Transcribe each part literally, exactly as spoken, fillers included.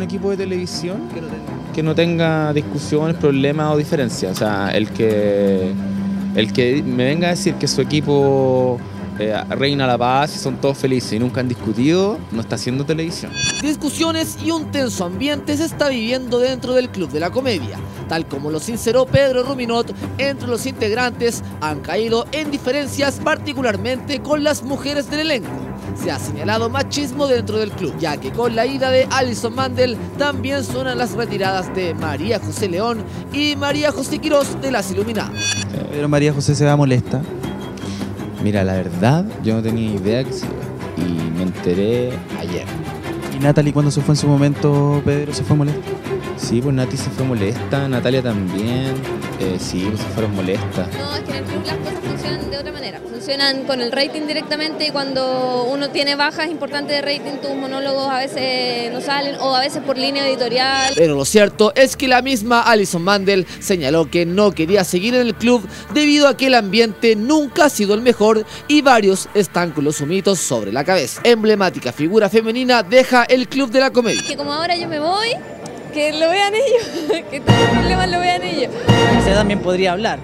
equipo de televisión que no tenga discusiones, problemas o diferencias. O sea, el que, el que me venga a decir que su equipo eh, reina la paz y son todos felices y nunca han discutido, no está haciendo televisión. Discusiones y un tenso ambiente se está viviendo dentro del Club de la Comedia. Tal como lo sinceró Pedro Ruminot, entre los integrantes han caído en diferencias, particularmente con las mujeres del elenco. Se ha señalado machismo dentro del club, ya que con la ida de Alison Mandel también suenan las retiradas de María José León y María José Quirós de Las Iluminadas. Pero María José se va molesta. Mira, la verdad, yo no tenía idea que se iba y me enteré ayer. ¿Y Natalie cuando se fue en su momento, Pedro, se fue molesta? Sí, pues Nati se fue molesta, Natalia también, eh, sí, pues se fueron molestas. No, es que en el club las cosas funcionan de otra manera, funcionan con el rating directamente y cuando uno tiene bajas importantes de rating, tus monólogos a veces no salen o a veces por línea editorial. Pero lo cierto es que la misma Alison Mandel señaló que no quería seguir en el club debido a que el ambiente nunca ha sido el mejor y varios están con los humitos sobre la cabeza. Emblemática figura femenina deja el Club de la Comedia. Que como ahora yo me voy, que lo vean ellos, que todos los problemas lo vean ellos. Usted también podría hablar.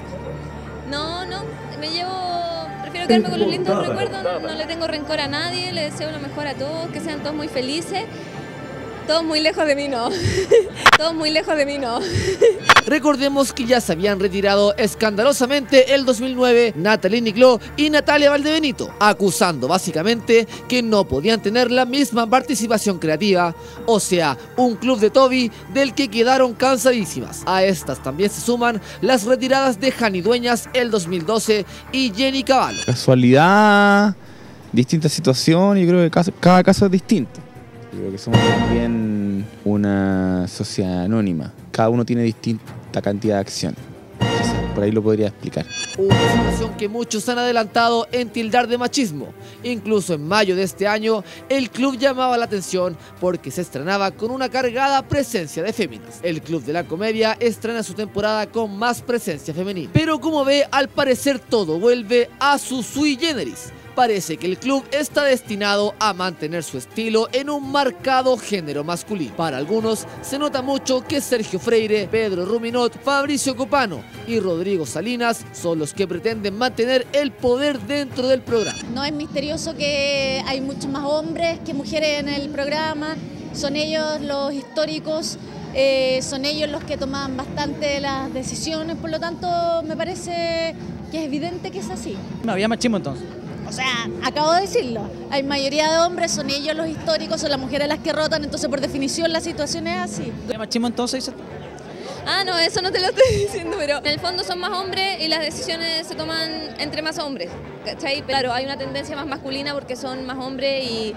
No, no, me llevo, prefiero quedarme con los lindos recuerdos, no, no le tengo rencor a nadie, le deseo lo mejor a todos, que sean todos muy felices. Todos muy lejos de mí no, todos muy lejos de mí no. Recordemos que ya se habían retirado escandalosamente el dos mil nueve Natalie Nicló y Natalia Valdebenito, acusando básicamente que no podían tener la misma participación creativa, o sea, un club de Toby del que quedaron cansadísimas. A estas también se suman las retiradas de Jani Dueñas el dos mil doce y Jenny Cavallo. Casualidad, distintas situaciones, yo creo que cada, cada caso es distinto. Yo creo que somos también una sociedad anónima. Cada uno tiene distinta cantidad de acciones. Por ahí lo podría explicar. Una situación que muchos han adelantado en tildar de machismo. Incluso en mayo de este año, el club llamaba la atención porque se estrenaba con una cargada presencia de féminas. El Club de la Comedia estrena su temporada con más presencia femenina. Pero como ve, al parecer todo vuelve a su sui generis. Parece que el club está destinado a mantener su estilo en un marcado género masculino. Para algunos se nota mucho que Sergio Freire, Pedro Ruminot, Fabricio Copano y Rodrigo Salinas son los que pretenden mantener el poder dentro del programa. No es misterioso que hay muchos más hombres que mujeres en el programa, son ellos los históricos, eh, son ellos los que toman bastante las decisiones, por lo tanto me parece que es evidente que es así. No había machismo entonces. O sea, acabo de decirlo, hay mayoría de hombres, son ellos los históricos, son las mujeres las que rotan, entonces por definición la situación es así. ¿Había machismo entonces? Ah, no, eso no te lo estoy diciendo, pero en el fondo son más hombres y las decisiones se toman entre más hombres, ¿cachai? Claro, hay una tendencia más masculina porque son más hombres y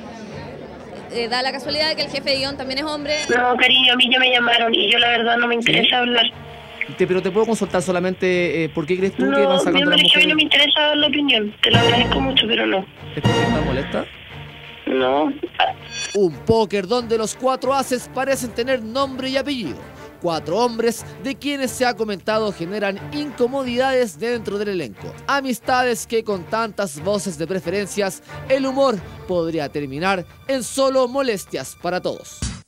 eh, da la casualidad de que el jefe de guión también es hombre. No, cariño, a mí ya me llamaron y yo la verdad no me interesa ¿Sí? hablar. Te, pero te puedo consultar solamente eh, por qué crees tú no, que van sacando las mujeres. A mí no me interesa dar la opinión, te lo agradezco mucho, pero no. ¿Es porque estás molesta? No. Un póker donde los cuatro ases parecen tener nombre y apellido. Cuatro hombres de quienes se ha comentado generan incomodidades dentro del elenco. Amistades que con tantas voces de preferencias, el humor podría terminar en solo molestias para todos.